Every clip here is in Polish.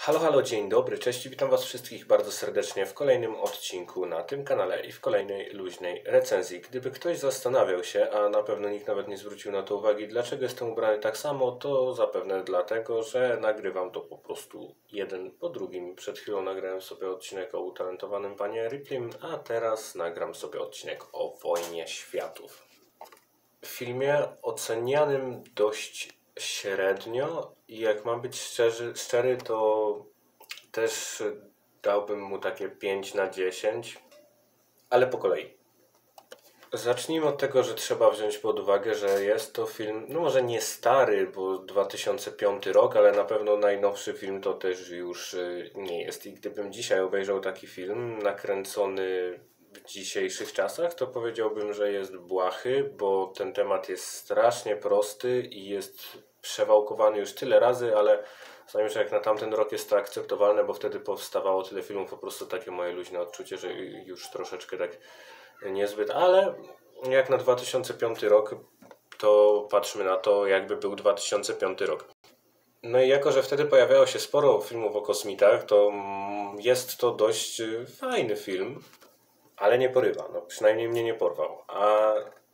Halo, halo, dzień dobry, cześć i witam Was wszystkich bardzo serdecznie w kolejnym odcinku na tym kanale i w kolejnej luźnej recenzji. Gdyby ktoś zastanawiał się, a na pewno nikt nawet nie zwrócił na to uwagi, dlaczego jestem ubrany tak samo, to zapewne dlatego, że nagrywam to po prostu jeden po drugim. Przed chwilą nagrałem sobie odcinek o utalentowanym panie Ripleym, a teraz nagram sobie odcinek o Wojnie Światów. W filmie ocenianym dość średnio i jak mam być szczery, to też dałbym mu takie 5 na 10, ale po kolei. Zacznijmy od tego, że trzeba wziąć pod uwagę, że jest to film, no może nie stary, bo 2005 rok, ale na pewno najnowszy film to też już nie jest. I gdybym dzisiaj obejrzał taki film nakręcony w dzisiejszych czasach, to powiedziałbym, że jest błahy, bo ten temat jest strasznie prosty i jest przewałkowany już tyle razy, ale zdaje mi się, że jak na tamten rok jest to akceptowalne, bo wtedy powstawało tyle filmów, po prostu takie moje luźne odczucie, że już troszeczkę tak niezbyt, ale jak na 2005 rok, to patrzmy na to, jakby był 2005 rok. No i jako, że wtedy pojawiało się sporo filmów o kosmitach, to jest to dość fajny film, ale nie porywa, no przynajmniej mnie nie porwał. A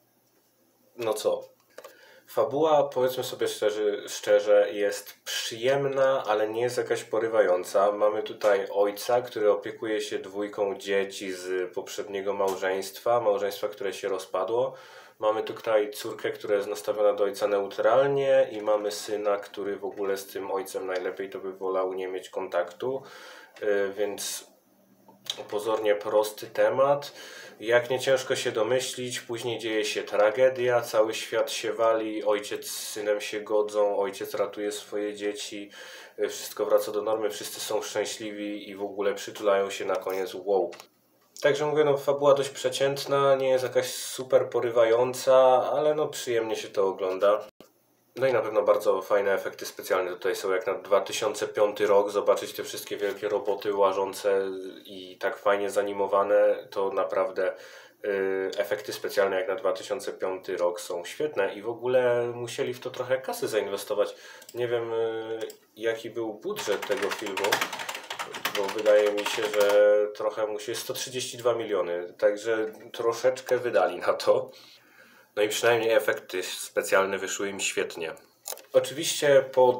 no co? Fabuła, powiedzmy sobie szczerze, jest przyjemna, ale nie jest jakaś porywająca. Mamy tutaj ojca, który opiekuje się dwójką dzieci z poprzedniego małżeństwa, które się rozpadło. Mamy tutaj córkę, która jest nastawiona do ojca neutralnie i mamy syna, który w ogóle z tym ojcem najlepiej to by wolał nie mieć kontaktu, więc pozornie prosty temat. Jak nie ciężko się domyślić, później dzieje się tragedia, cały świat się wali, ojciec z synem się godzą, ojciec ratuje swoje dzieci, wszystko wraca do normy, wszyscy są szczęśliwi i w ogóle przytulają się na koniec, wow. Także mówię, no fabuła dość przeciętna, nie jest jakaś super porywająca, ale no przyjemnie się to ogląda. No i na pewno bardzo fajne efekty specjalne tutaj są, jak na 2005 rok, zobaczyć te wszystkie wielkie roboty łażące i tak fajnie zanimowane, to naprawdę efekty specjalne jak na 2005 rok są świetne i w ogóle musieli w to trochę kasy zainwestować. Nie wiem jaki był budżet tego filmu, bo wydaje mi się, że trochę musi, 132 miliony, także troszeczkę wydali na to. No i przynajmniej efekty specjalne wyszły im świetnie. Oczywiście po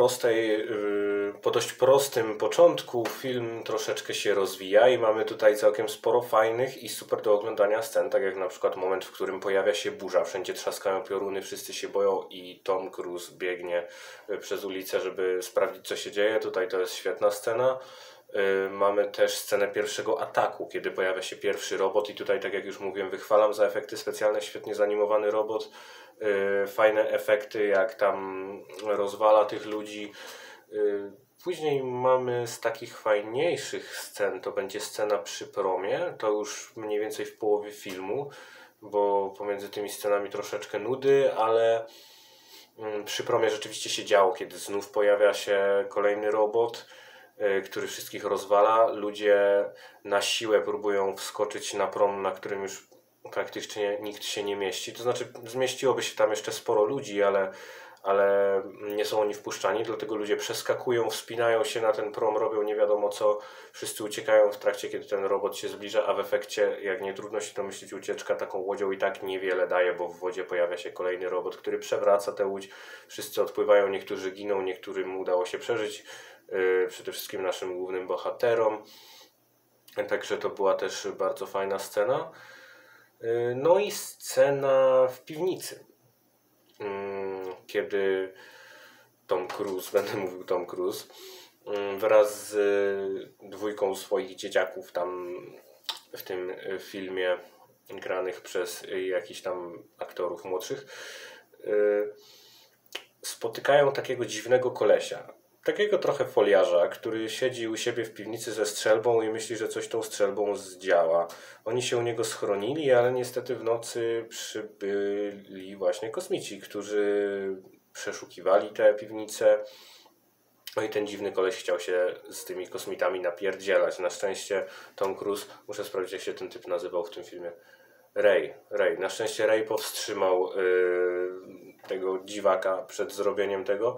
dość prostym początku film troszeczkę się rozwija i mamy tutaj całkiem sporo fajnych i super do oglądania scen, tak jak na przykład moment, w którym pojawia się burza, wszędzie trzaskają pioruny, wszyscy się boją i Tom Cruise biegnie przez ulicę, żeby sprawdzić, co się dzieje. Tutaj to jest świetna scena. Mamy też scenę pierwszego ataku, kiedy pojawia się pierwszy robot i tutaj, tak jak już mówiłem, wychwalam za efekty specjalne, świetnie zanimowany robot, fajne efekty, jak tam rozwala tych ludzi. Później mamy z takich fajniejszych scen, to będzie scena przy promie, to już mniej więcej w połowie filmu, bo pomiędzy tymi scenami troszeczkę nudy, ale przy promie rzeczywiście się działo, kiedy znów pojawia się kolejny robot, który wszystkich rozwala. Ludzie na siłę próbują wskoczyć na prom, na którym już praktycznie nikt się nie mieści. To znaczy zmieściłoby się tam jeszcze sporo ludzi, ale nie są oni wpuszczani, dlatego ludzie przeskakują, wspinają się na ten prom, robią nie wiadomo co, wszyscy uciekają w trakcie, kiedy ten robot się zbliża, a w efekcie, jak nie trudno się domyślić, ucieczka taką łodzią i tak niewiele daje, bo w wodzie pojawia się kolejny robot, który przewraca tę łódź, wszyscy odpływają, niektórzy giną, niektórym udało się przeżyć, przede wszystkim naszym głównym bohaterom, także to była też bardzo fajna scena. No i scena w piwnicy, kiedy Tom Cruise, będę mówił Tom Cruise, wraz z dwójką swoich dzieciaków tam w tym filmie granych przez jakichś tam aktorów młodszych, spotykają takiego dziwnego kolesia. Takiego trochę foliarza, który siedzi u siebie w piwnicy ze strzelbą i myśli, że coś tą strzelbą zdziała. Oni się u niego schronili, ale niestety w nocy przybyli właśnie kosmici, którzy przeszukiwali te piwnice. No i ten dziwny koleś chciał się z tymi kosmitami napierdzielać. Na szczęście Tom Cruise, muszę sprawdzić jak się ten typ nazywał w tym filmie, Ray. Na szczęście Ray powstrzymał tego dziwaka przed zrobieniem tego.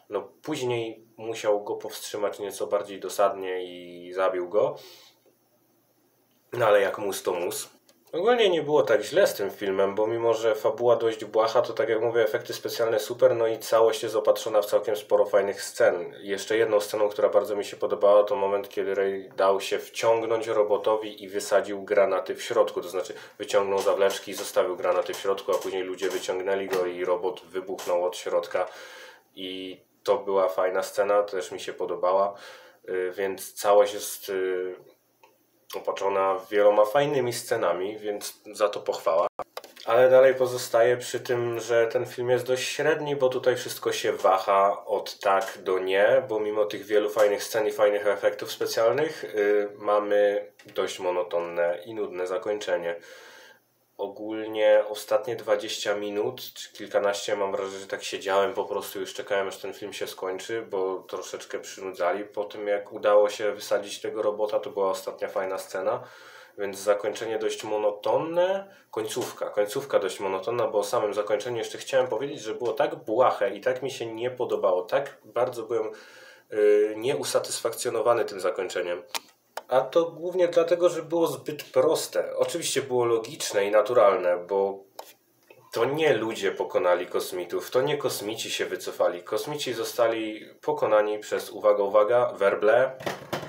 No później musiał go powstrzymać nieco bardziej dosadnie i zabił go. No ale jak mus to mus. Ogólnie nie było tak źle z tym filmem, bo mimo, że fabuła dość błaha, to tak jak mówię, efekty specjalne super, no i całość jest opatrzona w całkiem sporo fajnych scen. Jeszcze jedną sceną, która bardzo mi się podobała, to moment, kiedy Ray dał się wciągnąć robotowi i wysadził granaty w środku, to znaczy wyciągnął zawleczki i zostawił granaty w środku, a później ludzie wyciągnęli go i robot wybuchnął od środka i to była fajna scena, też mi się podobała, więc całość jest opatrzona wieloma fajnymi scenami, więc za to pochwała. Ale dalej pozostaje przy tym, że ten film jest dość średni, bo tutaj wszystko się waha od tak do nie, bo mimo tych wielu fajnych scen i fajnych efektów specjalnych mamy dość monotonne i nudne zakończenie. Ogólnie ostatnie 20 minut, czy kilkanaście, mam wrażenie, że tak siedziałem, po prostu już czekałem, aż ten film się skończy, bo troszeczkę przynudzali. Po tym jak udało się wysadzić tego robota, to była ostatnia fajna scena, więc zakończenie dość monotonne. Końcówka dość monotonna, bo o samym zakończeniu jeszcze chciałem powiedzieć, że było tak błahe i tak mi się nie podobało, tak bardzo byłem nieusatysfakcjonowany tym zakończeniem. A to głównie dlatego, że było zbyt proste. Oczywiście było logiczne i naturalne, bo to nie ludzie pokonali kosmitów, to nie kosmici się wycofali. Kosmici zostali pokonani przez, uwaga, uwaga, werble,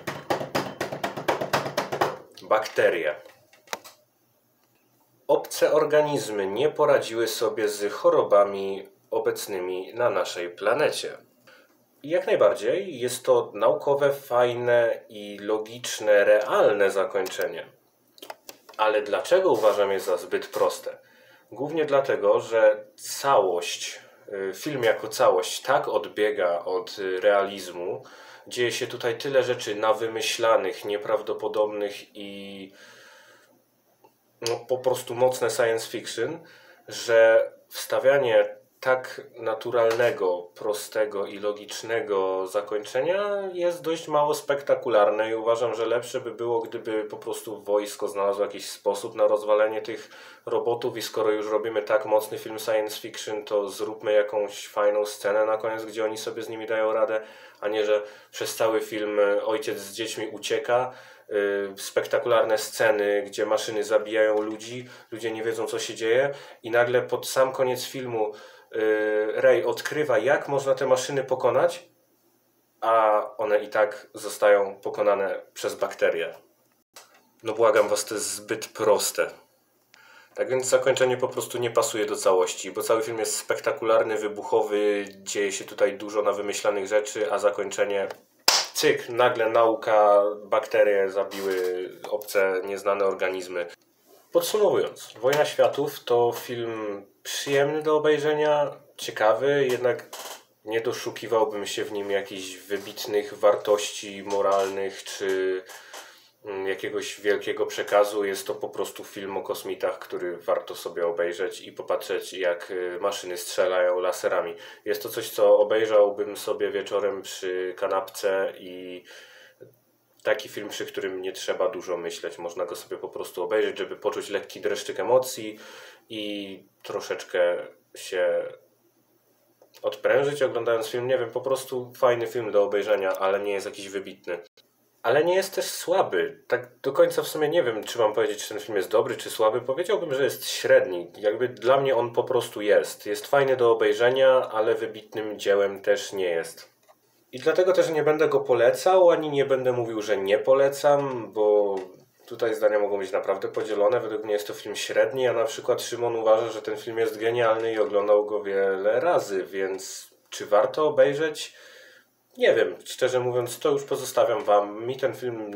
bakterie. Obce organizmy nie poradziły sobie z chorobami obecnymi na naszej planecie. I jak najbardziej jest to naukowe, fajne i logiczne, realne zakończenie. Ale dlaczego uważam je za zbyt proste? Głównie dlatego, że film jako całość tak odbiega od realizmu, dzieje się tutaj tyle rzeczy nawymyślanych, nieprawdopodobnych i po prostu mocne science fiction, że wstawianie tak naturalnego, prostego i logicznego zakończenia jest dość mało spektakularne i uważam, że lepsze by było, gdyby po prostu wojsko znalazło jakiś sposób na rozwalenie tych robotów i skoro już robimy tak mocny film science fiction, to zróbmy jakąś fajną scenę na koniec, gdzie oni sobie z nimi dają radę, a nie, że przez cały film ojciec z dziećmi ucieka, spektakularne sceny, gdzie maszyny zabijają ludzi, ludzie nie wiedzą, co się dzieje i nagle pod sam koniec filmu Ray odkrywa, jak można te maszyny pokonać, a one i tak zostają pokonane przez bakterie. No błagam was, to jest zbyt proste. Tak więc zakończenie po prostu nie pasuje do całości, bo cały film jest spektakularny, wybuchowy, dzieje się tutaj dużo na wymyślanych rzeczy, a zakończenie cyk, nagle nauka, bakterie zabiły obce, nieznane organizmy. Podsumowując, Wojna Światów to film przyjemny do obejrzenia, ciekawy, jednak nie doszukiwałbym się w nim jakichś wybitnych wartości moralnych czy jakiegoś wielkiego przekazu. Jest to po prostu film o kosmitach, który warto sobie obejrzeć i popatrzeć, jak maszyny strzelają laserami. Jest to coś, co obejrzałbym sobie wieczorem przy kanapce i taki film, przy którym nie trzeba dużo myśleć. Można go sobie po prostu obejrzeć, żeby poczuć lekki dreszczyk emocji i troszeczkę się odprężyć oglądając film. Nie wiem, po prostu fajny film do obejrzenia, ale nie jest jakiś wybitny. Ale nie jest też słaby. Tak do końca w sumie nie wiem, czy mam powiedzieć, czy ten film jest dobry, czy słaby. Powiedziałbym, że jest średni. Jakby dla mnie on po prostu jest. Jest fajny do obejrzenia, ale wybitnym dziełem też nie jest. I dlatego też nie będę go polecał, ani nie będę mówił, że nie polecam, bo tutaj zdania mogą być naprawdę podzielone. Według mnie jest to film średni, a na przykład Szymon uważa, że ten film jest genialny i oglądał go wiele razy, więc czy warto obejrzeć? Nie wiem, szczerze mówiąc, to już pozostawiam wam. Mi ten film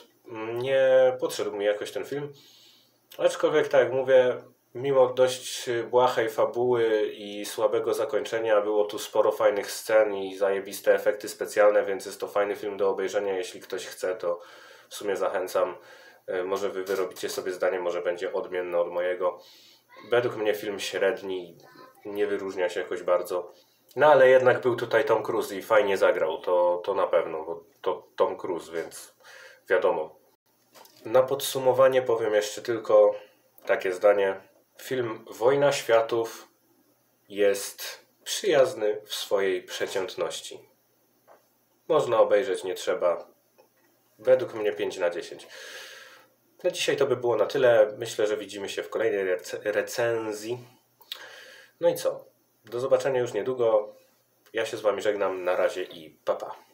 nie podszedł mi jakoś ten film. Aczkolwiek, tak jak mówię, mimo dość błahej fabuły i słabego zakończenia, było tu sporo fajnych scen i zajebiste efekty specjalne, więc jest to fajny film do obejrzenia. Jeśli ktoś chce, to w sumie zachęcam. Może wy wyrobicie sobie zdanie, może będzie odmienne od mojego. Według mnie film średni, nie wyróżnia się jakoś bardzo. No ale jednak był tutaj Tom Cruise i fajnie zagrał, to na pewno, bo to Tom Cruise, więc wiadomo. Na podsumowanie powiem jeszcze tylko takie zdanie. Film Wojna Światów jest przyjazny w swojej przeciętności. Można obejrzeć, nie trzeba. Według mnie 5 na 10. Na dzisiaj to by było na tyle. Myślę, że widzimy się w kolejnej recenzji. No i co? Do zobaczenia już niedługo. Ja się z Wami żegnam. Na razie i pa pa.